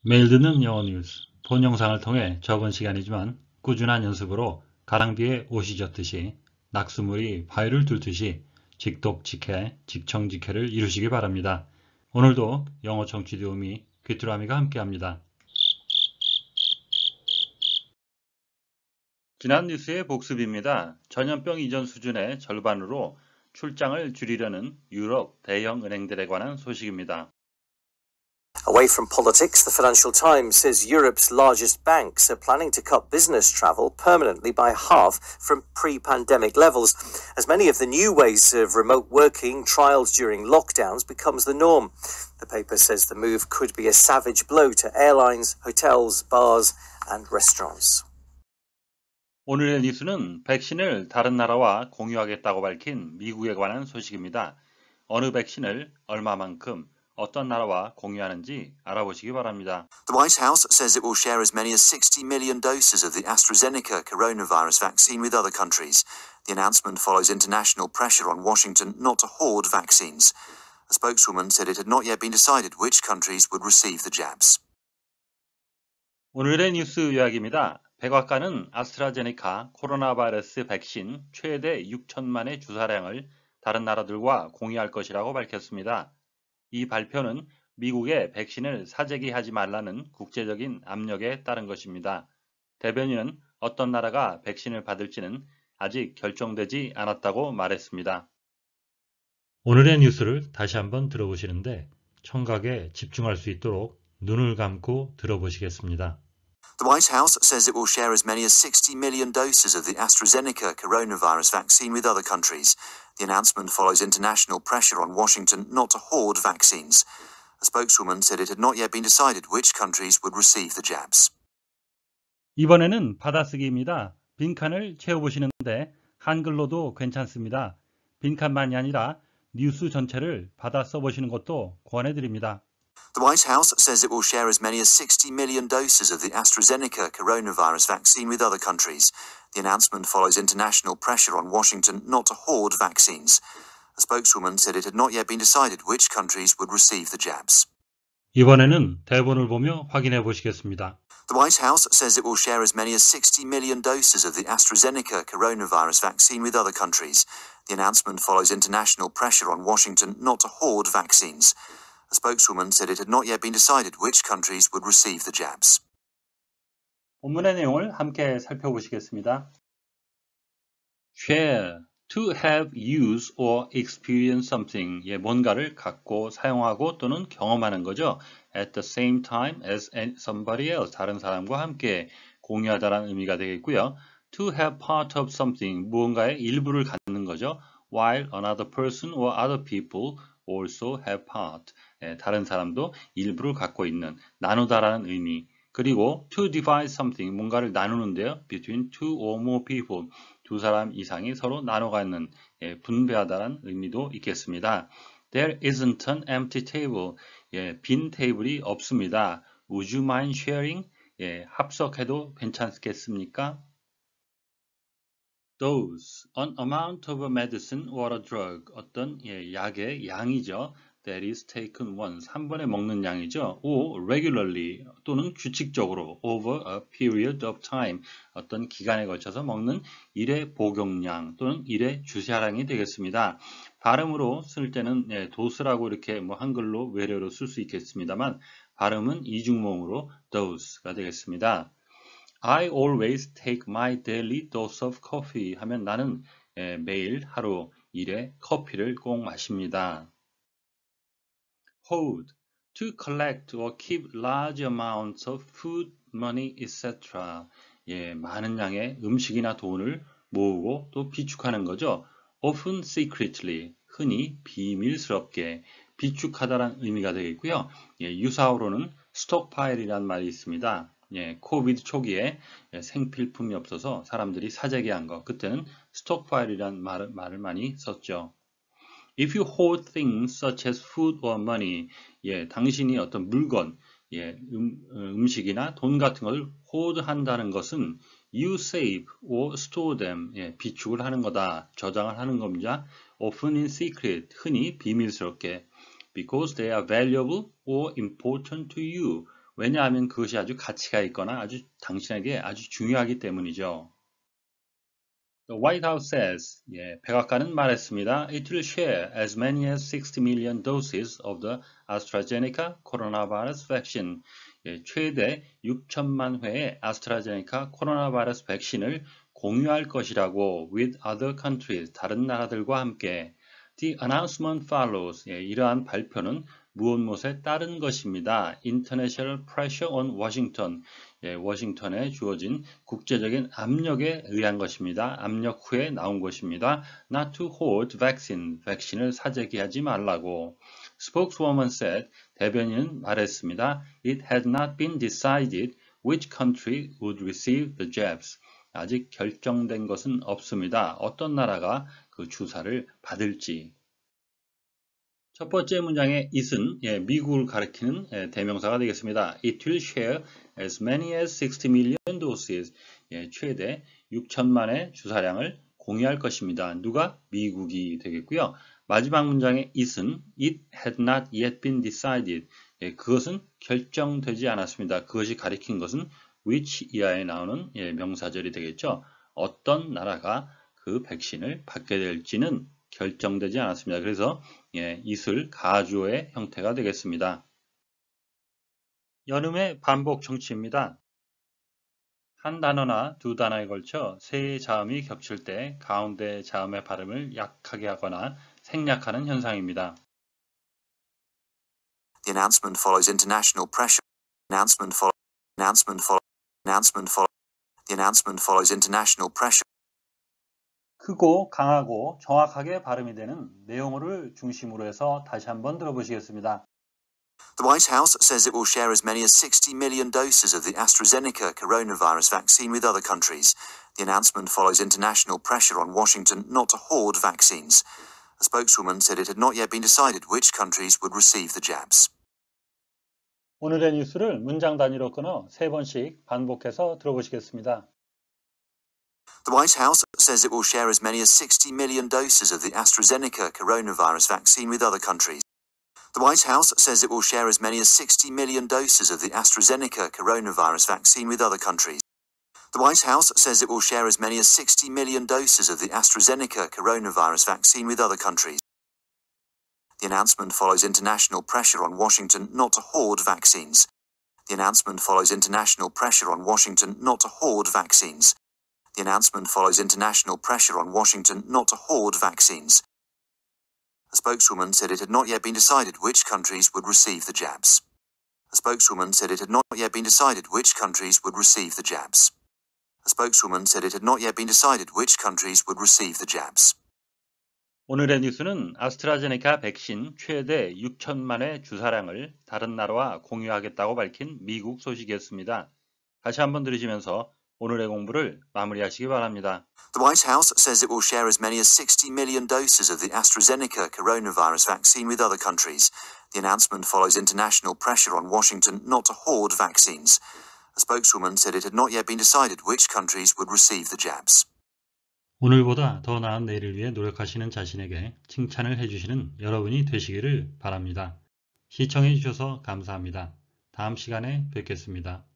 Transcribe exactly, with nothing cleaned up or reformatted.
매일 듣는 영어 뉴스, 본 영상을 통해 적은 시간이지만 꾸준한 연습으로 가랑비에 옷이 젖듯이 낙수물이 바위를 뚫듯이 직독직해, 직청직해를 이루시기 바랍니다. 오늘도 영어 청취 도우미 귀뚜라미가 함께합니다. 지난 뉴스의 복습입니다. 전염병 이전 수준의 절반으로 출장을 줄이려는 유럽 대형 은행들에 관한 소식입니다. Away from politics, the Financial Times says Europe's largest banks are planning to cut business travel permanently by half from pre-pandemic levels, as many of the new ways of remote working trialled during lockdowns becomes the norm. The paper says the move could be a savage blow to airlines, hotels, bars and restaurants. 오늘의 뉴스는 백신을 다른 나라와 공유하겠다고 밝힌 미국에 관한 소식입니다. 어느 백신을 얼마만큼 어떤 나라와 공유하는지 알아보시기 바랍니다. The White House says it will share as many as sixty million doses of the AstraZeneca coronavirus vaccine with other countries. The announcement follows international pressure on Washington not to hoard vaccines. A spokeswoman said it had not yet been decided which countries would receive the jabs. 오늘의 뉴스 요약입니다. 백악관은 아스트라제네카 코로나 바이러스 백신 최대 육천만의 주사량을 다른 나라들과 공유할 것이라고 밝혔습니다. 이 발표는 미국의 백신을 사재기 하지 말라는 국제적인 압력에 따른 것입니다. 대변인은 어떤 나라가 백신을 받을지는 아직 결정되지 않았다고 말했습니다. 오늘의 뉴스를 다시 한번 들어보시는데 청각에 집중할 수 있도록 눈을 감고 들어보시겠습니다. The White House says it will share as many as sixty million doses of the AstraZeneca coronavirus vaccine with other countries. The announcement follows international pressure on Washington not to hoard vaccines. A spokeswoman said it had not yet been decided which countries would receive the jabs. 이번에는 받아쓰기입니다. 빈칸을 채워보시는데 한글로도 괜찮습니다. 빈칸만이 아니라 뉴스 전체를 받아 써보시는 것도 권해드립니다. The White House says it will share as many as sixty million doses of the AstraZeneca coronavirus vaccine with other countries. The announcement follows international pressure on Washington not to hoard vaccines. A spokeswoman said it had not yet been decided which countries would receive the jabs. 이번에는 대본을 보며 확인해 보시겠습니다. The White House says it will share as many as sixty million doses of the AstraZeneca coronavirus vaccine with other countries. The announcement follows international pressure on Washington not to hoard vaccines. A spokeswoman said it had not yet been decided which countries would receive the jabs. 본문의 내용을 함께 살펴보시겠습니다. Share, to have, use or experience something. 예, 뭔가를 갖고 사용하고 또는 경험하는 거죠. At the same time as somebody else. 다른 사람과 함께 공유하다라는 의미가 되겠고요. To have part of something. 무언가의 일부를 갖는 거죠. While another person or other people also have part. 예, 다른 사람도 일부를 갖고 있는, 나누다라는 의미. 그리고 to divide something, 뭔가를 나누는데요. Between two or more people, 두 사람 이상이 서로 나눠 갖는, 예, 분배하다라는 의미도 있겠습니다. There isn't an empty table, 예, 빈 테이블이 없습니다. Would you mind sharing? 예, 합석해도 괜찮겠습니까? Dose, an amount of a medicine or a drug, 어떤, 예, 약의 양이죠. That is taken once, 한 번에 먹는 양이죠. or regularly, 또는 규칙적으로 over a period of time, 어떤 기간에 걸쳐서 먹는 일회 복용량 또는 일회 주사량이 되겠습니다. 발음으로 쓸 때는, 예, 도스라고 이렇게 뭐 한글로 외래어로 쓸 수 있겠습니다만 발음은 이중모음으로 dose가 되겠습니다. I always take my daily dose of coffee 하면 나는, 예, 매일 하루 일회 커피를 꼭 마십니다. Hold, to collect or keep large amounts of food, money, et cetera. 예, 많은 양의 음식이나 돈을 모으고 또 비축하는 거죠. Often secretly, 흔히 비밀스럽게, 비축하다라는 의미가 되겠고요. 예, 유사어로는 스톡파일이라는 말이 있습니다. 예, 코비드 초기에, 예, 생필품이 없어서 사람들이 사재기한 거, 그때는 스톡파일이라는 말을, 말을 많이 썼죠. If you hold things such as food or money, 예, 당신이 어떤 물건, 예, 음, 음식이나 돈 같은 걸 hold 한다는 것은 you save or store them, 예, 비축을 하는 거다, 저장을 하는 겁니다. Often in secret, 흔히 비밀스럽게. Because they are valuable or important to you. 왜냐하면 그것이 아주 가치가 있거나 아주 당신에게 아주 중요하기 때문이죠. The White House says, 예, 백악관은 말했습니다. It will share as many as sixty million doses of the AstraZeneca coronavirus vaccine. 예, 최대 육천만 회의 아스트라제네카 코로나 바이러스 백신을 공유할 것이라고 with other countries, 다른 나라들과 함께. The announcement follows. 예, 이러한 발표는 무엇 무엇에 따른 것입니다. International pressure on Washington. 예, 워싱턴에 주어진 국제적인 압력에 의한 것입니다. 압력 후에 나온 것입니다. Not to hold vaccine. 백신을 사재기하지 말라고. Spokeswoman said. 대변인은 말했습니다. It had not been decided which country would receive the jabs. 아직 결정된 것은 없습니다. 어떤 나라가 그 주사를 받을지. 첫 번째 문장의 it은 예, 미국을 가리키는 예, 대명사가 되겠습니다. It will share as many as sixty million doses. 예, 최대 육천만의 주사량을 공유할 것입니다. 누가? 미국이 되겠고요. 마지막 문장의 it은 It had not yet been decided. 예, 그것은 결정되지 않았습니다. 그것이 가리킨 것은 which 이하에 나오는 예, 명사절이 되겠죠. 어떤 나라가 그 백신을 받게 될지는 결정되지 않았습니다. 그래서 예, it을 가주어의 형태가 되겠습니다. 연음의 반복 청취입니다. 한 단어나 두 단어에 걸쳐 세 자음이 겹칠 때 가운데 자음의 발음을 약하게 하거나 생략하는 현상입니다. The announcement follows international pressure. Announcement follow. Announcement follow. Announcement follow. The announcement follows international pressure. 크고 강하고 정확하게 발음이 되는 내용어를 중심으로 해서 다시 한번 들어보시겠습니다. The White House says it will share as many as sixty million doses of the AstraZeneca coronavirus vaccine with other countries. The announcement follows international pressure on Washington not to hoard vaccines. A spokeswoman said it had not yet been decided which countries would receive the jabs. 오늘의 뉴스를 문장 단위로 끊어 세 번씩 반복해서 들어보시겠습니다. The White House says it will share as many as sixty million doses of the AstraZeneca coronavirus vaccine with other countries. The White House says it will share as many as sixty million doses of the AstraZeneca coronavirus vaccine with other countries. The White House says it will share as many as sixty million doses of the AstraZeneca coronavirus vaccine with other countries. The announcement follows international pressure on Washington not to hoard vaccines. The announcement follows international pressure on Washington not to hoard vaccines. The announcement follows international pressure on Washington not to hoard vaccines. A spokeswoman said it had not yet been decided which countries would receive the jabs. A spokeswoman said it had not yet been decided which countries would receive the jabs. A spokeswoman said it had not yet been decided which countries would receive the jabs. 오늘의 뉴스는 아스트라제네카 백신 최대 육천만의 주사량을 다른 나라와 공유하겠다고 밝힌 미국 소식이었습니다. 다시 한번 들으시면서 오늘의 공부를 마무리하시기 바랍니다. The White House says it will share as many as sixty million doses of the AstraZeneca coronavirus vaccine with other countries. The announcement follows international pressure on Washington not to hoard vaccines. A spokeswoman said it had not yet been decided which countries would receive the jabs. 오늘보다 더 나은 내일을 위해 노력하시는 자신에게 칭찬을 해주시는 여러분이 되시기를 바랍니다. 시청해 주셔서 감사합니다. 다음 시간에 뵙겠습니다.